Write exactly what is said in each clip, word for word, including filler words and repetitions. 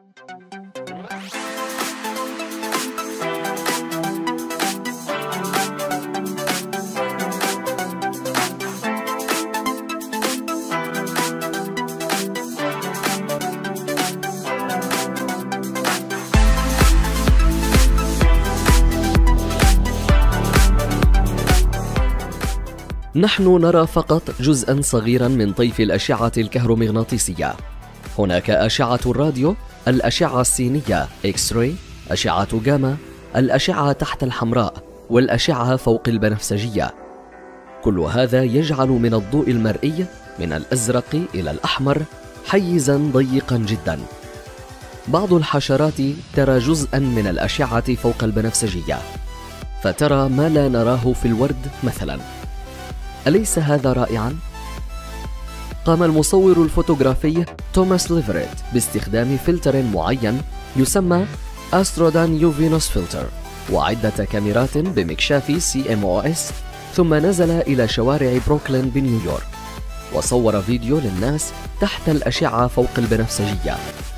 نحن نرى فقط جزءاً صغيراً من طيف الأشعة الكهرومغناطيسية. هناك أشعة الراديو، الأشعة السينية إكس راي، أشعة جاما، الأشعة تحت الحمراء، والأشعة فوق البنفسجية. كل هذا يجعل من الضوء المرئي من الأزرق إلى الأحمر حيزاً ضيقاً جداً. بعض الحشرات ترى جزءاً من الأشعة فوق البنفسجية، فترى ما لا نراه في الورد مثلاً. أليس هذا رائعاً؟ قام المصور الفوتوغرافي توماس ليفريت باستخدام فلتر معين يسمى أسترودان يوفينوس فلتر وعدة كاميرات بمكشاف سي إم أو إس، ثم نزل إلى شوارع بروكلين بنيويورك وصور فيديو للناس تحت الأشعة فوق البنفسجية.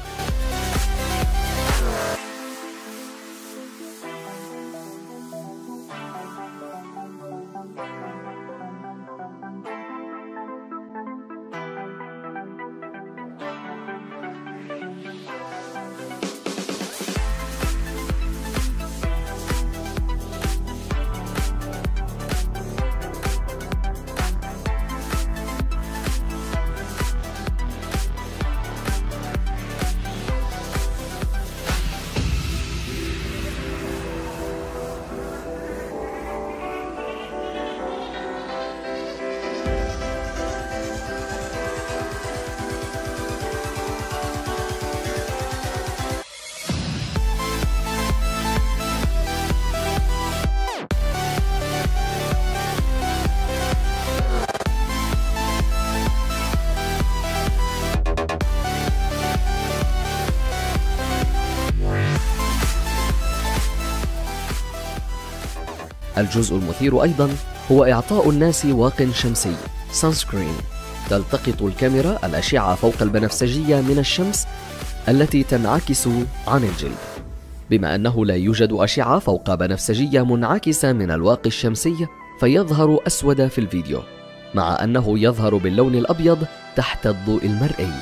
الجزء المثير أيضاً هو إعطاء الناس واق شمسي سانسكرين. تلتقط الكاميرا الأشعة فوق البنفسجية من الشمس التي تنعكس عن الجلد. بما أنه لا يوجد أشعة فوق بنفسجية منعكسة من الواقي الشمسي، فيظهر أسود في الفيديو، مع أنه يظهر باللون الأبيض تحت الضوء المرئي.